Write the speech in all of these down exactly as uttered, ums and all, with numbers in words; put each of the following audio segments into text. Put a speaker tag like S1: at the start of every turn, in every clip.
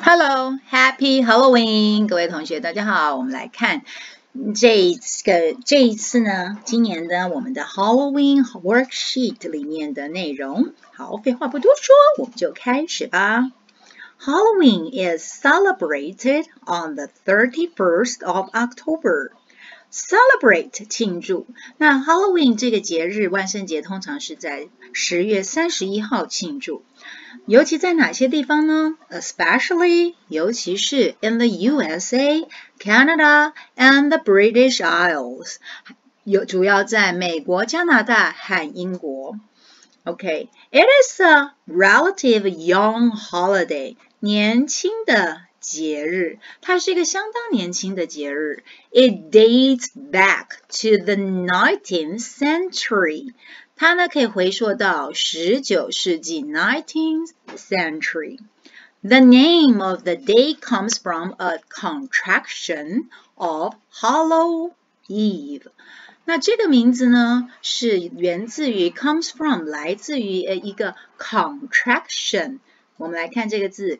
S1: Hello, Happy Halloween！各位同学，大家好。我们来看这个这一次呢，今年的我们的 Halloween worksheet 里面的内容。好，废话不多说，我们就开始吧。Halloween is celebrated on the thirty-first of October. Celebrate 庆祝。那 Halloween 这个节日，万圣节通常是在十月三十一号庆祝。尤其在哪些地方呢 ？Especially 尤其是 in the U S A, Canada and the British Isles. 有主要在美国、加拿大和英国。Okay, it is a relative young holiday. 年轻的节日，它是一个相当年轻的节日。It dates back to the nineteenth century. 它呢可以回溯到十九世纪 nineteenth century. The name of the day comes from a contraction of Hallow Eve. 那这个名字呢是源自于 comes from 来自于呃一个 contraction. 我们来看这个字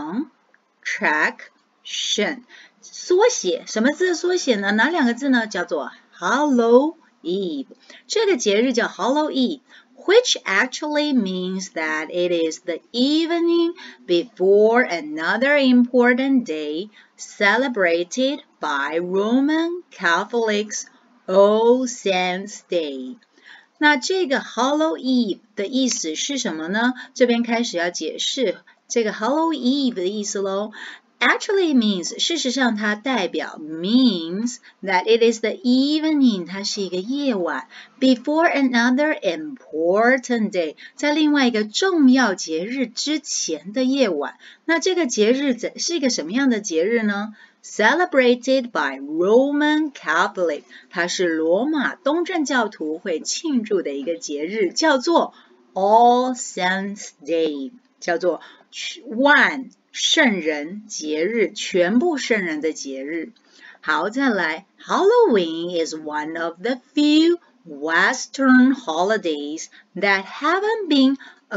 S1: contraction 缩写，什么字的缩写呢？哪两个字呢？叫做 Hallow Eve. 这个节日叫 Hallow Eve, which actually means that it is the evening before another important day celebrated by Roman Catholics, All Saints Day. 那这个 Hallow Eve 的意思是什么呢？这边开始要解释这个 Hallow Eve 的意思咯。Actually means 事实上它代表 means that it is the evening 它是一个夜晚 before another important day 在另外一个重要节日之前的夜晚。那这个节日是一个什么样的节日呢？ Celebrated by Roman Catholic 它是罗马东正教徒会庆祝的一个节日，叫做 All Saints Day 叫做万圣人节日，全部圣人的节日。好，再来 Halloween is one of the few Western holidays that haven't been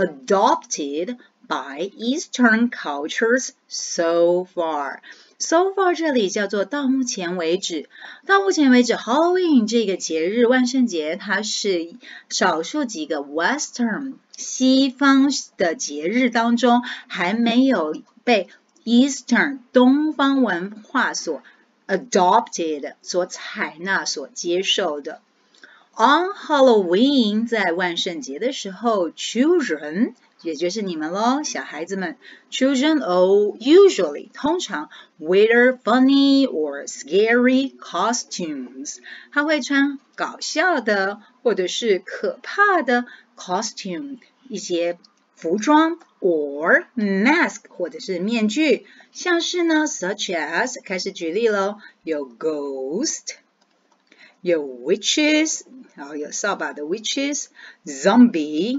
S1: adopted by Eastern cultures so far. So far 这里叫做到目前为止，到目前为止 Halloween 这个节日万圣节它是少数几个 Western 西方的节日当中还没有被 Eastern 东方文化所 adopted 所采纳所接受的。On Halloween 在万圣节的时候 children 也就是你们咯，小孩子们 children oh, usually 通常 wear funny or scary costumes 他会穿搞笑的或者是可怕的 costume 一些服装 or mask 或者是面具，像是呢 such as 开始举例咯，有 ghost 有 witches 然后有扫把的 witches zombie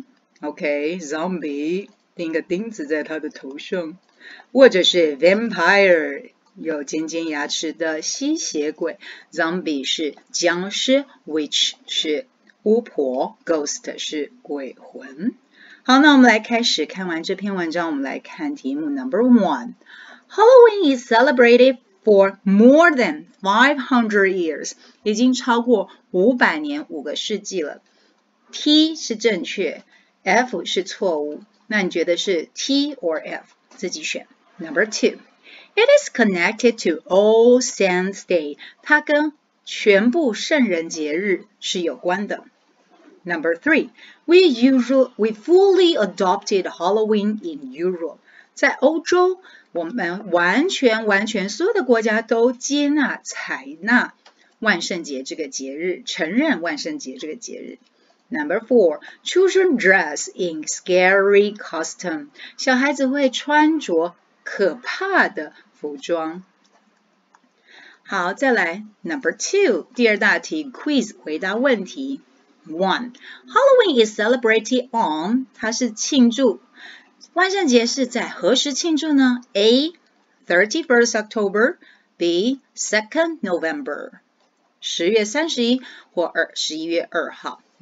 S1: OK zombie 钉个钉子在他的头上，或者是 vampire 有尖尖牙齿的吸血鬼 zombie 是僵尸 witch 是巫婆 ghost 是鬼魂。好，那我们来开始看完这篇文章，我们来看题目 number one. Halloween is celebrated for more than five hundred years. 已经超过五百年，五个世纪了。T 是正确 ，F 是错误。那你觉得是 T or F？ 自己选。Number two. It is connected to All Saints Day. 它跟全部圣人节日是有关的。Number three, we usually we fully adopted Halloween in Europe. 在欧洲，我们完全完全所有的国家都接纳采纳万圣节这个节日，承认万圣节这个节日。Number four, children dress in scary costume. 小孩子会穿着可怕的服装。好，再来 Number two, 第二大题 quiz 回答问题。One, Halloween is celebrated on 它是庆祝万圣节是在何时庆祝呢 A, thirty-first October B, second November 十月三十一或二十一月二号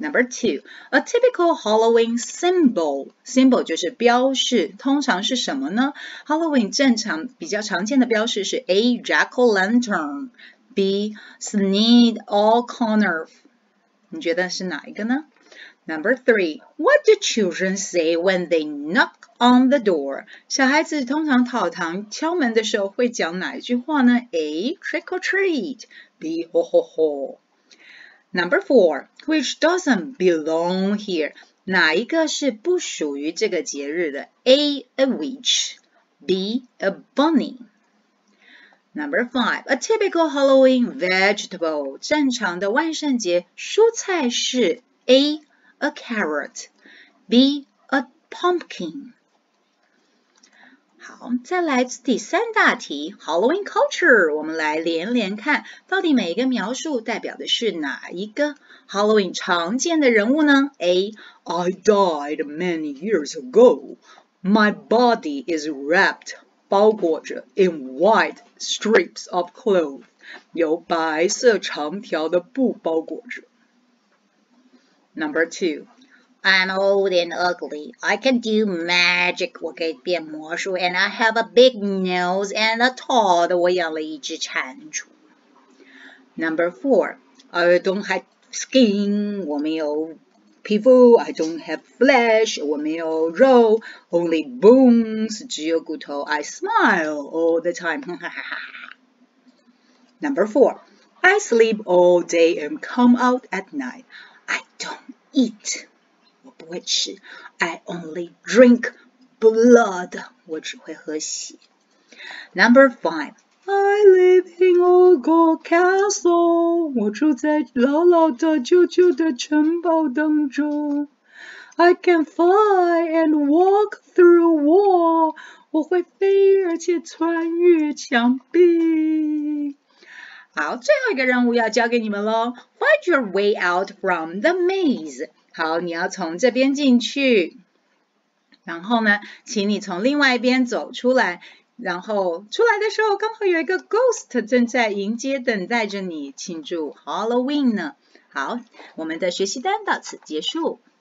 S1: Number two, a typical Halloween symbol. Symbol 就是标示，通常是什么呢 ？Halloween 正常比较常见的标示是 A. Jack-o'-lantern B. Sneed O'Connor 你觉得是哪一个呢 ？Number three, what do children say when they knock on the door? 小孩子通常讨糖敲门的时候会讲哪一句话呢 ？A. Trick or treat B. Ho ho ho.Number four, which doesn't belong here? 哪一个是不属于这个节日的 ？A. A witch B. A bunny Number five, a typical Halloween vegetable. 正常的万圣节蔬菜是 A. A carrot B. A pumpkin好，再来第三大题 Halloween culture 我们来连连看到底每一个描述代表的是哪一个 Halloween 常见的人物呢 A. I died many years ago. My body is wrapped 包裹着 in white strips of cloth 由白色长条的布包裹着 Number two I'm old and ugly. I can do magic. 我可以变魔术 and I have a big nose and a tail. 我养了一只蟾蜍。Number four. I don't have skin. 我没有皮肤 I don't have flesh. 我没有肉 Only bones. 只有骨头 I smile all the time. Number four. I sleep all day and come out at night. I don't eat.我不会吃 I only drink blood 我只会喝血 Number five I live in a gold castle 我住在老老的旧旧的城堡当中 I can fly and walk through wall 我会飞而且穿越墙壁好，最后一个任务要交给你们咯 Find your way out from the maze好，你要从这边进去，然后呢，请你从另外一边走出来，然后出来的时候刚好有一个 ghost 正在迎接等待着你庆祝 Halloween 呢。好，我们的学习单到此结束。